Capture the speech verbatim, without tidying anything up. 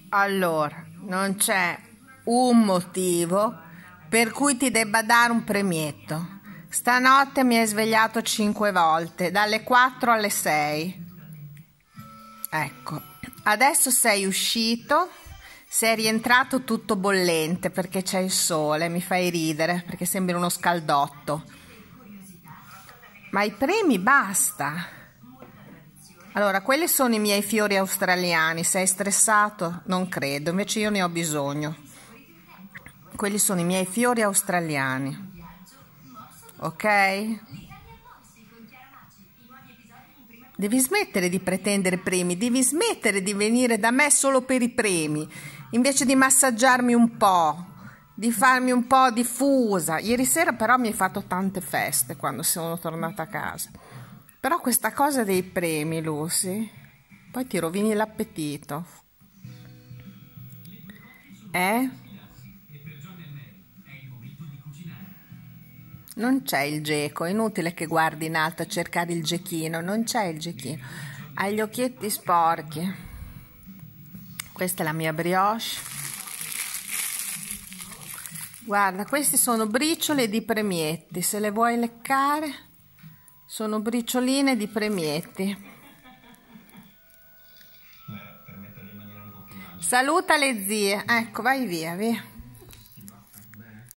Allora, non c'è un motivo per cui ti debba dare un premietto. Stanotte mi hai svegliato cinque volte, dalle quattro alle sei. Ecco, adesso sei uscito, sei rientrato tutto bollente perché c'è il sole, mi fai ridere perché sembri uno scaldotto. Ma i premi basta. Allora, quelli sono i miei fiori australiani. Sei stressato? Non credo, invece io ne ho bisogno. Quelli sono i miei fiori australiani. Ok? Devi smettere di pretendere premi, devi smettere di venire da me solo per i premi, invece di massaggiarmi un po', di farmi un po' diffusa. Ieri sera però mi hai fatto tante feste quando sono tornata a casa. Però questa cosa dei premi, Lucy, poi ti rovini l'appetito. Eh? Non c'è il geco, è inutile che guardi in alto a cercare il gechino, non c'è il gechino. Hai gli occhietti sporchi. Questa è la mia brioche. Guarda, questi sono briciole di premietti, se le vuoi leccare. Sono bricioline di premietti. Saluta le zie. Ecco, vai via, via.